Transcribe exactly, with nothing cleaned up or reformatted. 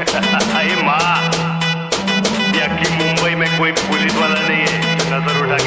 अरे माँ, ये अक्की मुंबई में कोई पुलिस वाला नहीं है, नजर उठा